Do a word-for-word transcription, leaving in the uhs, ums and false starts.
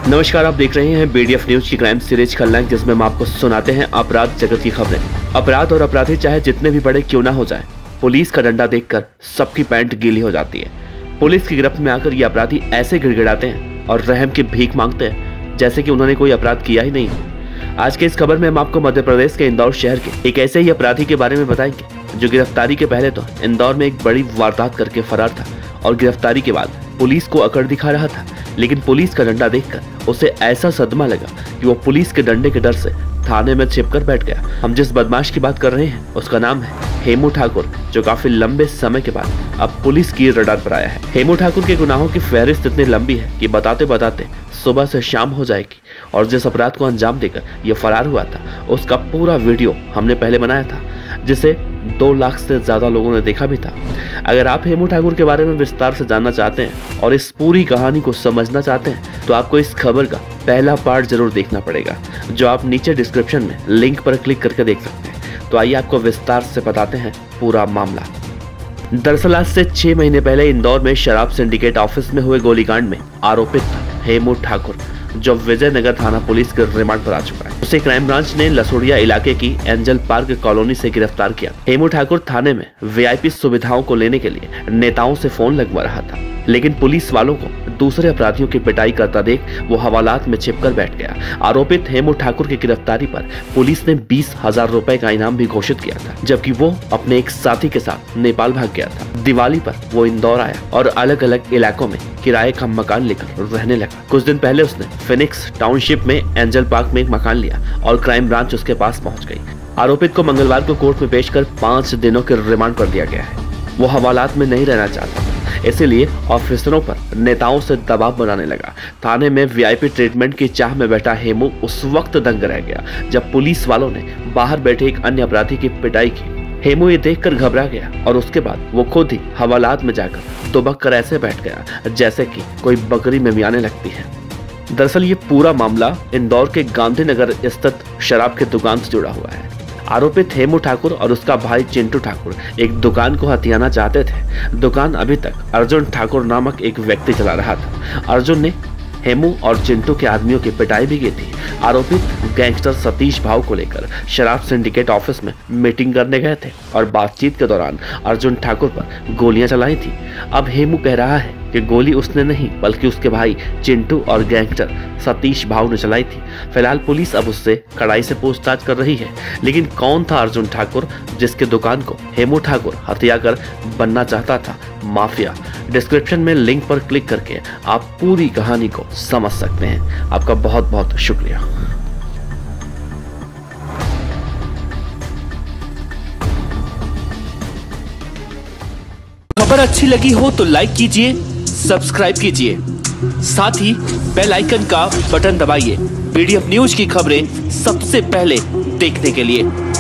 नमस्कार, आप देख रहे हैं बीडीएफ न्यूज की क्राइम सीरीज खलनायक, जिसमें हम आपको सुनाते हैं अपराध जगत की खबरें। अपराध और अपराधी चाहे जितने भी बड़े क्यों ना हो जाए, पुलिस का डंडा देखकर सबकी पैंट गीली हो जाती है। पुलिस की गिरफ्त में आकर ये अपराधी ऐसे गिड़गिड़ाते हैं और रहम की भीख मांगते हैं जैसे कि उन्होंने कोई अपराध किया ही नहीं। आज के इस खबर में हम आपको मध्य प्रदेश के इंदौर शहर के एक ऐसे ही अपराधी के बारे में बताएंगे जो गिरफ्तारी के पहले तो इंदौर में एक बड़ी वारदात करके फरार था और गिरफ्तारी के बाद पुलिस को अकड़ दिखा रहा था। लेकिन पुलिस का डंडा देखकर उसे ऐसा सदमा लगा कि वो पुलिस के डंडे के डर से थाने में छिपकर बैठ गया। हम जिस बदमाश की बात कर रहे हैं उसका नाम है हेमू ठाकुर, जो काफी लंबे समय के बाद अब पुलिस की रडार पर आया है। हेमू ठाकुर के गुनाहों की फहरिस्त इतनी लंबी है कि बताते बताते सुबह से शाम हो जाएगी। और जिस अपराध को अंजाम देकर ये फरार हुआ था उसका पूरा वीडियो हमने पहले बनाया था, जिसे दो लाख से ज्यादा लोगों ने देखा भी था। अगर आप हेमू ठाकुर के बारे में विस्तार से जानना चाहते हैं और इस पूरी कहानी को समझना चाहते हैं तो आपको इस खबर का पहला पार्ट जरूर देखना पड़ेगा, जो आप नीचे डिस्क्रिप्शन में लिंक पर क्लिक करके देख सकते हैं। तो आइए आपको विस्तार से बताते हैं पूरा मामला। दरअसल आज से छह महीने पहले इंदौर में शराब सिंडिकेट ऑफिस में हुए गोलीकांड में आरोपित हेमू ठाकुर, जो विजयनगर थाना पुलिस के रिमांड पर आ चुका है, उसे क्राइम ब्रांच ने लसोड़िया इलाके की एंजल पार्क कॉलोनी से गिरफ्तार किया। हेमू ठाकुर थाने में वीआईपी सुविधाओं को लेने के लिए नेताओं से फोन लगवा रहा था, लेकिन पुलिस वालों को दूसरे अपराधियों की पिटाई करता देख वो हवालात में छिपकर बैठ गया। आरोपित हेमू ठाकुर की गिरफ्तारी पर पुलिस ने बीस हजार रुपए का इनाम भी घोषित किया था, जबकि वो अपने एक साथी के साथ नेपाल भाग गया था। दिवाली पर वो इंदौर आया और अलग अलग इलाकों में किराए का मकान लेकर रहने लगा। कुछ दिन पहले उसने फिनिक्स टाउनशिप में एंजल पार्क में एक मकान लिया और क्राइम ब्रांच उसके पास पहुंच गई। आरोपित को मंगलवार को कोर्ट में पेश कर पांच दिनों के रिमांड पर दिया गया है। वो हवालात में नहीं रहना चाहता था, इसीलिए ऑफिसरों पर नेताओं से दबाव बनाने लगा। थाने में वीआईपी ट्रीटमेंट की चाह में बैठा हेमू उस वक्त दंग रह गया जब पुलिस वालों ने बाहर बैठे एक अन्य अपराधी की पिटाई की। हेमू ये देखकर घबरा गया और उसके बाद वो खुद ही हवालात में जाकर दुबक कर ऐसे बैठ गया जैसे कि कोई बकरी मिमियाने लगती है। दरअसल ये पूरा मामला इंदौर के गांधीनगर स्थित शराब की दुकान से जुड़ा हुआ है। आरोपित हेमू ठाकुर और उसका भाई चिंटू ठाकुर एक दुकान को हथियाना चाहते थे। दुकान अभी तक अर्जुन ठाकुर नामक एक व्यक्ति चला रहा था। अर्जुन ने हेमू और चिंटू के आदमियों की पिटाई भी की थी। आरोपित गैंगस्टर सतीश भाव को लेकर शराब सिंडिकेट ऑफिस में मीटिंग करने गए थे और बातचीत के दौरान अर्जुन ठाकुर पर गोलियां चलाई थी। अब हेमू कह रहा है कि गोली उसने नहीं बल्कि उसके भाई चिंटू और गैंगस्टर सतीश भाव ने चलाई थी। फिलहाल पुलिस अब उससे कड़ाई से पूछताछ कर रही है, लेकिन कौन था अर्जुन ठाकुर जिसके दुकान को हेमू ठाकुर हत्या कर बनना चाहता था माफिया? डिस्क्रिप्शन में लिंक पर क्लिक करके आप पूरी कहानी को समझ सकते हैं। आपका बहुत बहुत शुक्रिया। खबर अच्छी लगी हो तो लाइक कीजिए, सब्सक्राइब कीजिए, साथ ही बेल आइकन का बटन दबाइए बीडीएफ न्यूज की खबरें सबसे पहले देखने के लिए।